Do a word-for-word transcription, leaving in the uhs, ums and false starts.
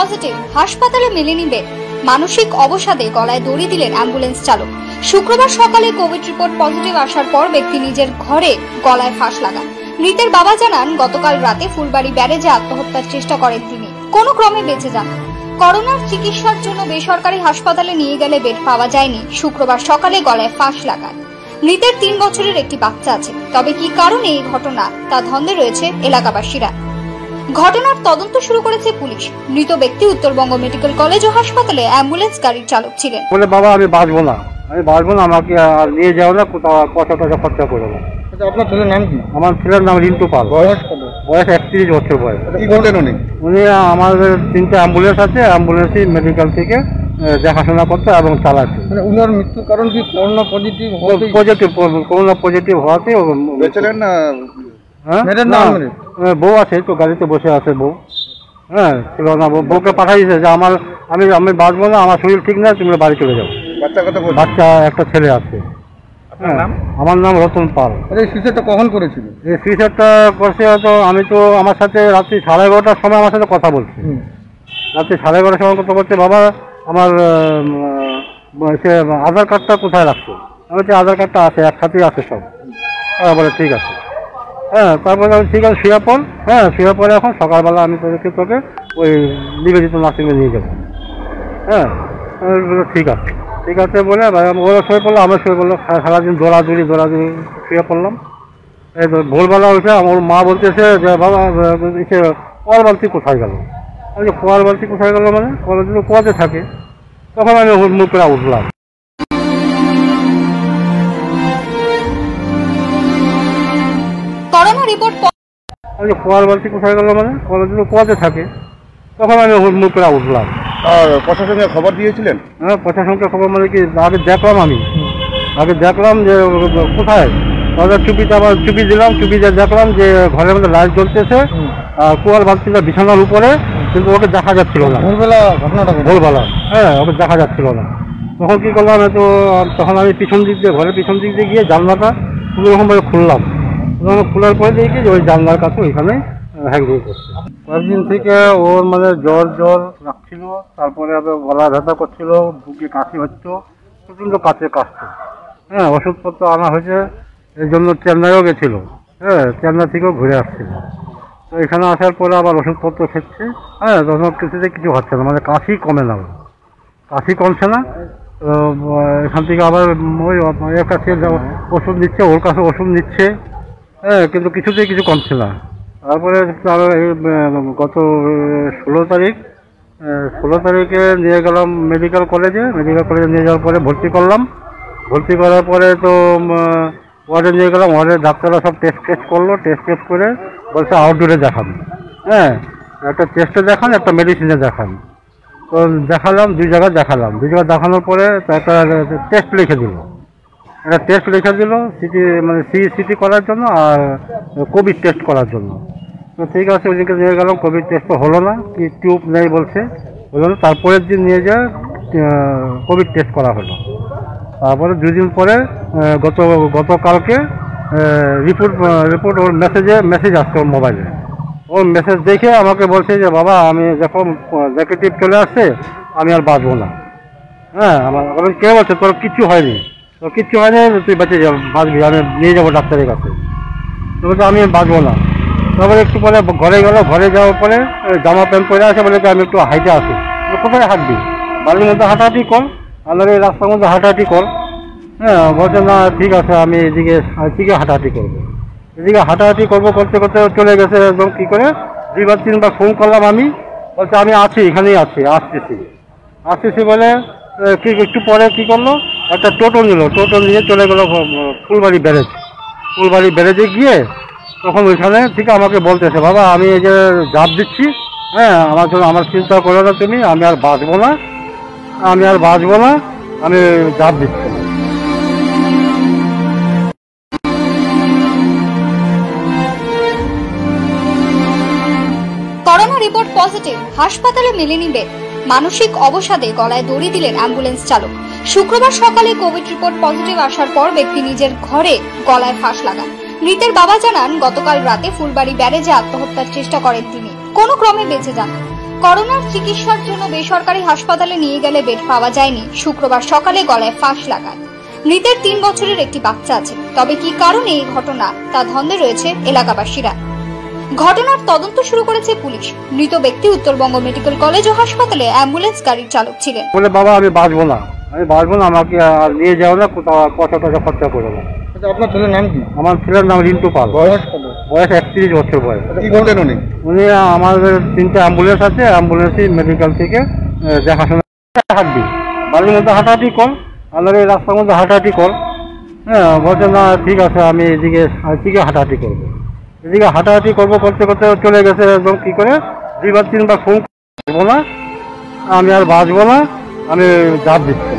Positive, হাসপাতালে মেলেনি bed. মানসিক অবসাদে গলায় দড়ি দিলেন অ্যাম্বুলেন্স চালক। শুক্রবার সকালে কোভিড রিপোর্ট পজিটিভ আসার পর ব্যক্তি নিজের ঘরে গলায় ফাঁস লাগান। মৃতের বাবা জানান, গতকাল রাতে ফুলবাড়ি ব্যারেজে আত্মহত্যার চেষ্টা করেন তিনি, কোনো ক্রমে বেঁচে যান। করোনার চিকিৎসার জন্য বেসরকারি হাসপাতালে নিয়ে গেলে বেড পাওয়া যায়নি। শুক্রবার সকালে গলায় ফাঁস লাগান। মৃতের তিন বছরের একটি বাচ্চা আছে। তবে কি কারণে এই ঘটনা তা ধন্দে রয়েছে এলাকাবাসীরা। ঘটনার তদন্ত শুরু করেছে পুলিশ। মৃত ব্যক্তি উত্তরবঙ্গ মেডিকেল কলেজ ও হাসপাতালে অ্যাম্বুলেন্স গাড়ির চালক ছিলেন। বলে, বাবা আমি বাঁচবো না, আমি বাঁচবো না, আমাকে আর নিয়ে যাও না, কোথাও পয়সা টয়সা খরচা করো না। আপনার ছেলের নাম কি? আমার ছেলের নাম রিন্টু পাল। বয়স কত? বয়স একত্রিশ বছর বয়স। কি করলেন উনি? উনি আমাদের তিনটে অ্যাম্বুলেন্স আছে, অ্যাম্বুলেন্সই মেডিকেল থেকে দেখাশোনা করতে এবং চালাচ্ছে। মানে উনার মৃত্যুর কারণ কি corona positive? Positive, corona positive হওয়াতে বেঁচেলেন না? হ্যাঁ, বউ আছে তো, গাড়িতে বসে আছে বউ। হ্যাঁ, ছিল না, বউকে পাঠাই দিয়েছে যে আমার আমি আমি বাঁচবো না, আমার শরীর ঠিক না, তুমি বাড়ি চলে যাও। বাচ্চা কথা বল। বাচ্চা একটা ছেলে আছে। হ্যাঁ, আমার নাম রতন পাল। এই সুইসাইডটা কখন করেছিল? এই সুইসাইডটা করছে তো আমি তো আমার সাথে রাত্রি সাড়ে এগারোটার সময় আমার সাথে কথা বলছি। রাত্রি সাড়ে এগারোটার সময় কথা বলছে, বাবা আমার সে আধার কার্ডটা কোথায় রাখছো? আমি বলছি আধার কার্ডটা আছে, একসাথেই আছে সব। হ্যাঁ, বলে ঠিক আছে। হ্যাঁ, তারপরে আমি ঠিক আছে শুয়ে পড়। হ্যাঁ, শুয়ে পড়ে এখন সকালবেলা আমি তোকে তোকে ওই নিবেদিত নার্সিংয়ে নিয়ে যাবো। হ্যাঁ, ঠিক আছে ঠিক আছে বলে ওরা শুয়ে পড়লো, আমরা শুয়ে পড়লো। সারাদিন দৌড়াদৌড়ি দৌড়াদৌড়ি শুয়ে পড়লাম। এই তো ভোরবেলা উঠে আমার মা বলতেছে যে বাবা সে কোয়ার বালতি কোথায় গেল? আমি কোয়ার বালতি কোথায় গেল মানে কোয়ার বালতি কোয়াতে থাকে। তখন আমি মুখ করে উঠলাম। করোনা রিপোর্ট আমি কোয়ার বালতি কোথায় গেল মানে কোয়ার বালতি কোয়াতে থাকে। তখন আমি মুখ করে উঠলাম। আর প্রশাসনকে খবর দিয়েছিলেন? হ্যাঁ, প্রশাসনকে খবর মানে কি আগে দেখলাম, আমি আগে দেখলাম যে কোথায় তাদের চুপিতে, আবার চুপি দিলাম, চুপিতে দেখলাম যে ঘরের মধ্যে লাইট জ্বলতেছে আর কুয়ার বালতিটা বিছানার উপরে, কিন্তু ওকে দেখা যাচ্ছিল না। ভোরবেলা ঘটনাটা ভোরবেলা হ্যাঁ, ওকে দেখা যাচ্ছিল না। তখন কি করলাম, তো তখন আমি পিছন দিক দিয়ে ঘরের পিছন দিক দিয়ে গিয়ে জানলাটা কোনো রকমভাবে খুললাম। খোলার পরে দেখি যে ওই জানলার কাছে ওইখানে হ্যাঙ্গিং করছে। কয়েকদিন থেকে ওর মানে জ্বর জ্বর রাখছিল, তারপরে আবার গলা ব্যথা করছিল, বুকে কাশি হচ্ছে, প্রচণ্ড কাছে কাশছে। হ্যাঁ, ওষুধপত্র আনা হয়েছে, এই জন্য চেন্নাইও গেছিল। হ্যাঁ, চেন্নাই থেকেও ঘুরে আসছিল। তো এখানে আসার পরে আবার ওষুধপত্র খেচ্ছে। হ্যাঁ, তখন কিছুতে কিছু হচ্ছে না, মানে কাশি কমে না, কাশি কমছে না। তো এখান থেকে আবার ওই এর কাছে ওষুধ নিচ্ছে, ওর কাছে ওষুধ নিচ্ছে। হ্যাঁ, কিন্তু কিছুতেই কিছু কমছে না। তারপরে গত ষোলো তারিখ ষোলো তারিখে নিয়ে গেলাম মেডিকেল কলেজে। মেডিকেল কলেজে নিয়ে যাওয়ার পরে ভর্তি করলাম। ভর্তি করার পরে তো ওয়ার্ডে নিয়ে গেলাম। ওয়ার্ডের ডাক্তাররা সব টেস্ট টেস্ট করলো। টেস্ট টেস্ট করে বলছে আউটডোরে দেখান। হ্যাঁ, একটা টেস্টে দেখান, একটা মেডিসিনে দেখান। তো দেখালাম, দুই জায়গায় দেখালাম। দুই জায়গায় দেখানোর পরে একটা টেস্ট লিখে দিল। একটা টেস্ট লিখে দিল সিটি মানে সি সিটি করার জন্য আর কোভিড টেস্ট করার জন্য। তো ঠিক আছে, ওইদিকে নিয়ে গেলাম। কোভিড টেস্ট তো হলো না, কি টিউব নেই বলছে, হলো না। তারপরের দিন নিয়ে যায় কোভিড টেস্ট করা হলো। তারপরে দুই দিন পরে গত গতকালকে রিপোর্ট রিপোর্ট ওর মেসেজে মেসেজ আসছে ওর মোবাইলে। ওর মেসেজ দেখে আমাকে বলছে যে বাবা আমি যখন নেগেটিভ চলে আসছে আমি আর বাঁচবো না। হ্যাঁ, আমার কে বলছে তোর কিচ্ছু হয়নি, তোর কিচ্ছু হয়নি, তুই বেঁচে যাবি, বাঁচবি, আমি নিয়ে যাবো ডাক্তারের কাছে। তো বলছে আমি বাঁচবো না। তারপরে একটু পরে ঘরে গেল। ঘরে যাওয়ার পরে জামা প্যান্ট পরে আসে, বলে আমি একটু হাইটে আসি। কোথায় হাঁটবি? বাড়ির মধ্যে হাঁটাহাঁটি কর, আমার এই রাস্তার মধ্যে হাঁটাহাঁটি কর। হ্যাঁ, বলছে না ঠিক আছে, আমি এদিকে এদিকে হাঁটাহাঁটি করবো। এদিকে হাঁটাহাঁটি করবো করতে করতে চলে গেছে একদম। কী করে দুইবার তিনবার ফোন করলাম আমি, বলছে আমি আছি, এখানেই আছি, আসতেছি আসতেছি বলে কি একটু পরে কী করলো, একটা টোটো নিল। টোটো নিয়ে চলে গেলো ফুলবাড়ি ব্যারেজ। ফুলবাড়ি ব্যারেজে গিয়ে তখন ওইখানে থেকে আমাকে বলতেছে বাবা আমি এই যে জাপ দিচ্ছি, হ্যাঁ আমার জন্য আমার চিন্তা করো না তুমি, আমি আর বাঁচবো না, আমি আর বাঁচবো না, আমি জাপ দিচ্ছি। করোনা রিপোর্ট পজিটিভ, হাসপাতালে মেলেনি বেড। মানসিক অবসাদে গলায় দড়ি দিলেন অ্যাম্বুলেন্স চালক। শুক্রবার সকালে কোভিড রিপোর্ট পজিটিভ আসার পর ব্যক্তি নিজের ঘরে গলায় ফাঁস লাগান। মৃতের বাবা জানান, গতকাল রাতে ফুলবাড়ি ব্যারেজে আত্মহত্যার চেষ্টা করেন তিনি, কোনো ক্রমে বেঁচে যান। করোনার চিকিৎসার জন্য বেসরকারি হাসপাতালে নিয়ে গেলে বেড পাওয়া যায়নি। শুক্রবার সকালে গলায় ফাঁস লাগায়। মৃতের তিন বছরের একটি বাচ্চা আছে। তবে কি কারণে এই ঘটনা তা ধন্দে রয়েছে এলাকাবাসীরা। ঘটনার তদন্ত শুরু করেছে পুলিশ। মৃত ব্যক্তি উত্তরবঙ্গ মেডিকেল কলেজ ও হাসপাতালে অ্যাম্বুলেন্স গাড়ির চালক ছিলেন। বলে বাবা আমি বাঁচবো না, আমি বাঁচবো না, আমাকে আর নিয়ে যাও না, কোথাও পয়সা টয়সা খরচা করো না। আচ্ছা, আপনার ছেলের নাম কি? আমার ছেলের নাম রিন্টু পাল। বয়স কত? বয়স একত্রিশ বছর বয়স। কি করতেন উনি? উনি আমাদের তিনটে অ্যাম্বুলেন্স আছে, অ্যাম্বুলেন্সই মেডিকেল থেকে আহ, দেখাশোনা হাঁটবি, বাড়ির মধ্যে হাঁটাহাঁটি কর, আমাদের এই রাস্তার মধ্যে হাঁটাহাঁটি কর। হ্যাঁ, বলছে না ঠিক আছে আমি এদিকে এদিকে হাঁটাহাঁটি করবো, এদিকে হাঁটাহাঁটি করবো করতে করতে চলে গেছে একদম কী করে দুইবার তিনবার ফোন করবো না, আমি আর বাঁচবো না, আমি ঝাঁপ দিচ্ছি।